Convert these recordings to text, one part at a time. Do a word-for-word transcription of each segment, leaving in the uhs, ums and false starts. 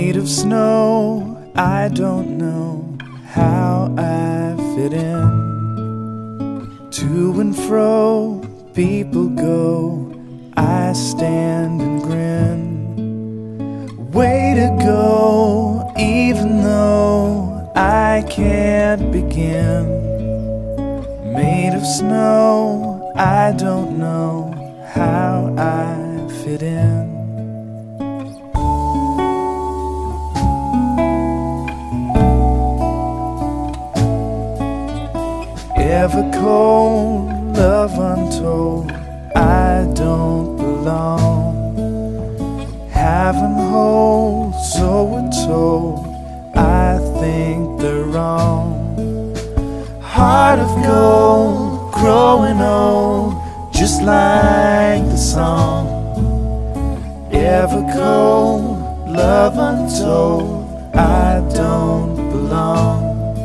Made of snow, I don't know how I fit in. To and fro, people go, I stand and grin. Way to go, even though I can't begin. Made of snow, I don't know how I fit in. Ever cold, love untold, I don't belong. Having holes, so we're told, I think they're wrong. Heart of gold, growing old, just like the song. Ever cold, love untold, I don't belong.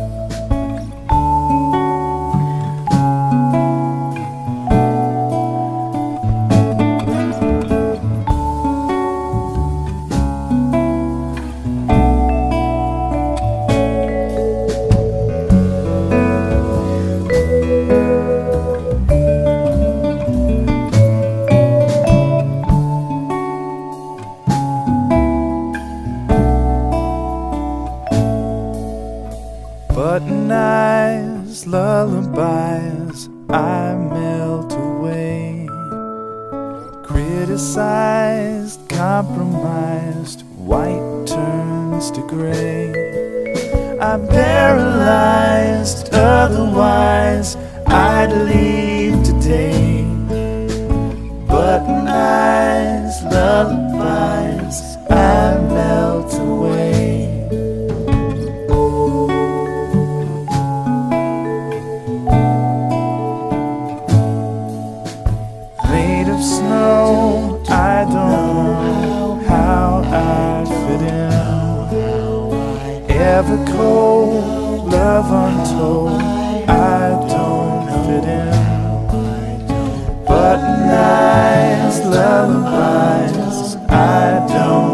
Button eyes, lullabies, I melt away. Criticized, compromised, white turns to gray. I'm paralyzed, otherwise I'd leave today. Button eyes, lullabies, I melt away. Made of snow, I don't know how I fit in. Ever cold, love untold, I don't fit in. Button eyes, lullabies, I don't